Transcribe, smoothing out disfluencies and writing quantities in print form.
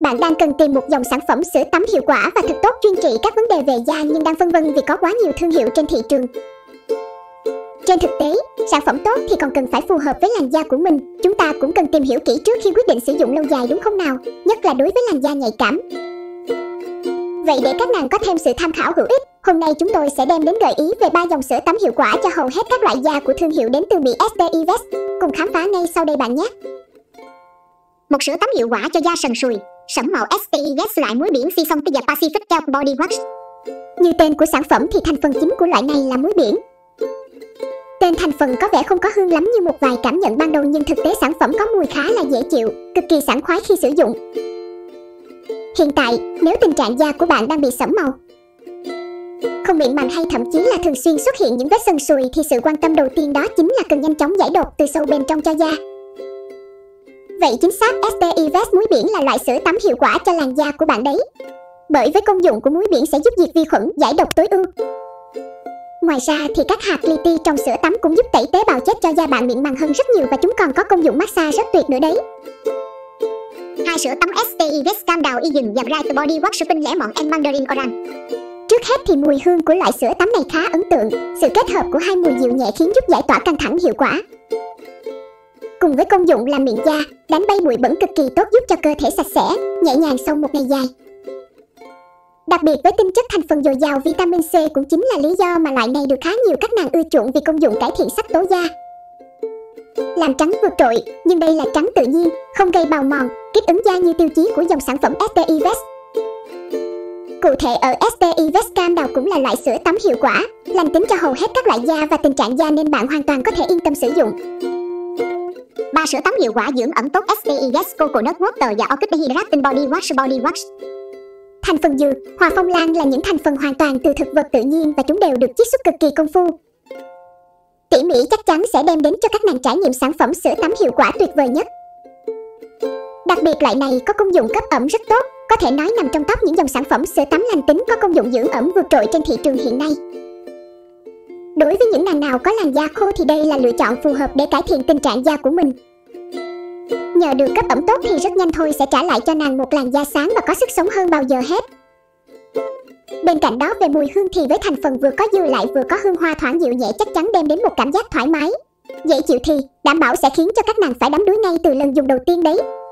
Bạn đang cần tìm một dòng sản phẩm sữa tắm hiệu quả và thật tốt chuyên trị các vấn đề về da nhưng đang phân vân vì có quá nhiều thương hiệu trên thị trường. Trên thực tế, sản phẩm tốt thì còn cần phải phù hợp với làn da của mình. Chúng ta cũng cần tìm hiểu kỹ trước khi quyết định sử dụng lâu dài, đúng không nào? Nhất là đối với làn da nhạy cảm. Vậy để các nàng có thêm sự tham khảo hữu ích, hôm nay chúng tôi sẽ đem đến gợi ý về 3 dòng sữa tắm hiệu quả cho hầu hết các loại da của thương hiệu đến từ Mỹ STI Vest. Cùng khám phá ngay sau đây bạn nhé. Một sữa tắm hiệu quả cho da sần sùi, sẫm màu STI Vest loại muối biển Sea Salt Pacific Kelp Body Wash. Như tên của sản phẩm thì thành phần chính của loại này là muối biển. Tên thành phần có vẻ không có hương lắm như một vài cảm nhận ban đầu, nhưng thực tế sản phẩm có mùi khá là dễ chịu, cực kỳ sảng khoái khi sử dụng. Hiện tại, nếu tình trạng da của bạn đang bị sẫm màu, không mịn màng hay thậm chí là thường xuyên xuất hiện những vết sần sùi thì sự quan tâm đầu tiên đó chính là cần nhanh chóng giải độc từ sâu bên trong cho da. Vậy chính xác, STI Vest muối biển là loại sữa tắm hiệu quả cho làn da của bạn đấy. Bởi với công dụng của muối biển sẽ giúp diệt vi khuẩn, giải độc tối ưu. Ngoài ra thì các hạt li ti trong sữa tắm cũng giúp tẩy tế bào chết cho da bạn mịn màng hơn rất nhiều, và chúng còn có công dụng massage rất tuyệt nữa đấy. 2 sữa tắm STI Vest Calm Down Egen và Bright Body Wash Shopping Lemon and Mandarin Orange. Trước hết thì mùi hương của loại sữa tắm này khá ấn tượng. Sự kết hợp của hai mùi dịu nhẹ khiến giúp giải tỏa căng thẳng hiệu quả. Cùng với công dụng làm mịn da, đánh bay bụi bẩn cực kỳ tốt, giúp cho cơ thể sạch sẽ, nhẹ nhàng sau một ngày dài. Đặc biệt với tinh chất thành phần dồi dào vitamin C cũng chính là lý do mà loại này được khá nhiều các nàng ưa chuộng vì công dụng cải thiện sắc tố da, làm trắng vượt trội, nhưng đây là trắng tự nhiên, không gây bào mòn, kích ứng da như tiêu chí của dòng sản phẩm STI Vest. Cụ thể ở STI Vest Calm Down cũng là loại sữa tắm hiệu quả, lành tính cho hầu hết các loại da và tình trạng da nên bạn hoàn toàn có thể yên tâm sử dụng. 3 sữa tắm hiệu quả dưỡng ẩm tốt STI Vest Coconut Water và Orchid Hydrating Body Wash. Thành phần dừa, hoa phong lan là những thành phần hoàn toàn từ thực vật tự nhiên và chúng đều được chiết xuất cực kỳ công phu, tỉ mỉ, chắc chắn sẽ đem đến cho các nàng trải nghiệm sản phẩm sữa tắm hiệu quả tuyệt vời nhất. Đặc biệt loại này có công dụng cấp ẩm rất tốt, có thể nói nằm trong top những dòng sản phẩm sữa tắm lành tính có công dụng dưỡng ẩm vượt trội trên thị trường hiện nay. Đối với những nàng nào có làn da khô thì đây là lựa chọn phù hợp để cải thiện tình trạng da của mình. Nhờ được cấp ẩm tốt thì rất nhanh thôi sẽ trả lại cho nàng một làn da sáng và có sức sống hơn bao giờ hết. Bên cạnh đó, về mùi hương thì với thành phần vừa có dừa lại vừa có hương hoa thoảng dịu nhẹ chắc chắn đem đến một cảm giác thoải mái, dễ chịu thì đảm bảo sẽ khiến cho các nàng phải đắm đuối ngay từ lần dùng đầu tiên đấy.